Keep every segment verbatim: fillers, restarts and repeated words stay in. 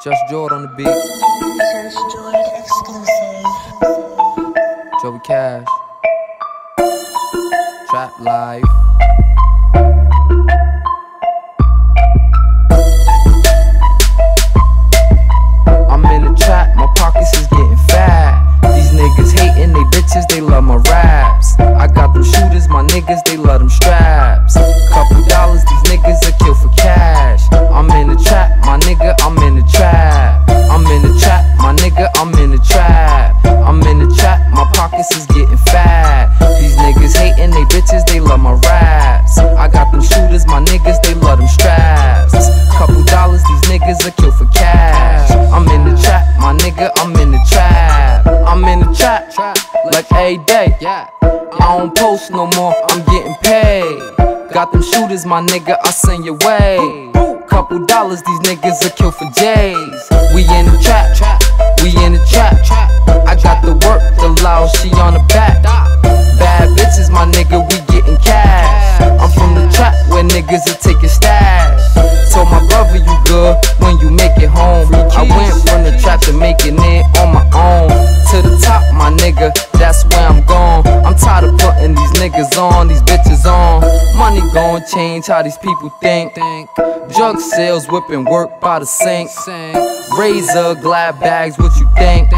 Just Jordan on the beat. Just Jordan exclusive. Joey Cash. Trap Life. I'm in the trap, my pockets is getting fat. These niggas hating, they bitches, they love my raps. I got them shooters, my niggas, they love them straps. Couple dollars, these niggas will kill for cash. I'm in the trap, my nigga, I'm in the trap. I'm in the trap, my nigga, I'm in the trap. I'm in the trap, my pockets is getting fat. These niggas hating, they bitches, they love my raps. I got them shooters, my niggas, they love them straps. Couple dollars, these niggas will kill for cash. I'm in the trap, my nigga, I'm in the trap. I'm in the trap, like every day. I don't post no more, I'm getting paid. Got them shooters, my nigga, I send your way. Couple dollars, these niggas will kill for J's. We in the trap, we in the trap. I got the work, the loud, she on the back. Bad bitches, my nigga, we getting cash. I'm from the trap where niggas will take your stash. Told my brother you good when you make it home. I went from the trap to making it on my own. To the top, my nigga, that's where I'm going. I'm tired of putting these niggas on, these bitches on. Money gon' change how these people think. Drug sales, whipping work by the sink. Razor, glad bags, what you think?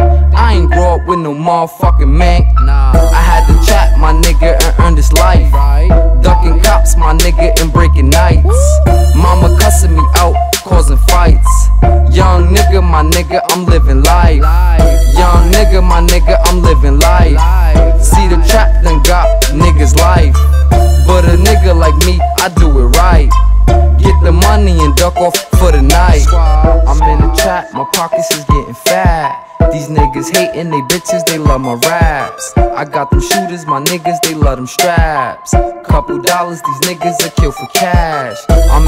I ain't grow up with no motherfucking mink. I had to trap, my nigga, and earn this life. Ducking cops, my nigga, and breaking nights. Mama cussing me out, causing fights. Young nigga, my nigga, I'm living life. Young nigga, my nigga, I'm living life. See the trap done got niggas life. But a nigga like me, I do it right. Get the money and duck off for the night. I'm in the trap, my pockets is getting fat. These niggas hating, they bitches, they love my raps. I got them shooters, my niggas, they love them straps. Couple dollars, these niggas will kill for cash. I'm